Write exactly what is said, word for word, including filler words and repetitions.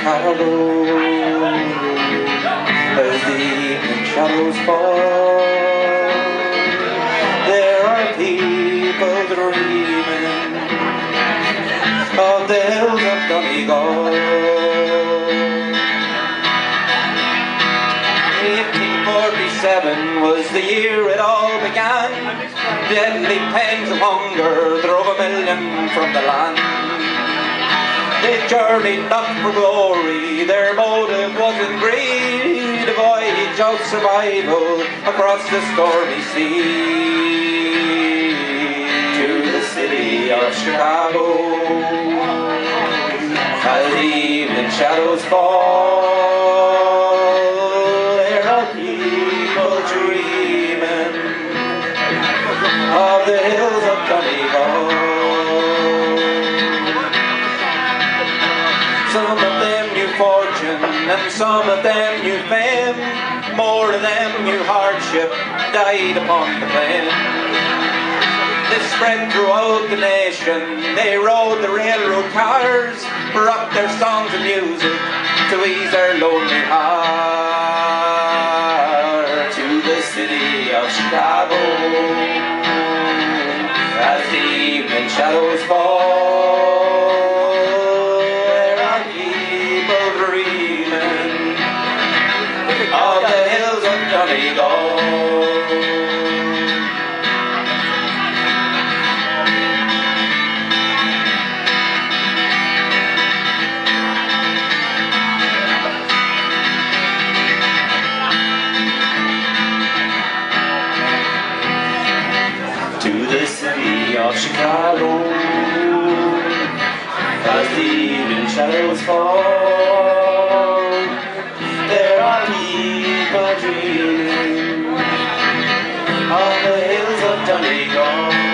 Chicago. As the evening shadows fall, there are people dreaming of the hills of Donegal. eighteen forty-seven was the year it all began. Deadly pangs of hunger drove a million from the land. They journeyed not for glory, their motive wasn't greed, a voyage of survival across the stormy sea. To the city of Chicago, as the evening shadows fall, there are people dreaming of the hills of Donegal. Some of them knew fortune and some of them knew fame. More of them knew hardship, died upon the plain. They spread throughout the nation, they rode the railroad cars, rocked their songs and music to ease their lonely heart. To the city of Chicago, as the evening shadows fall, of the hills of Donegal. To the city of Chicago, as the evening shadows fall, there are people dreaming on the hills of Donegal.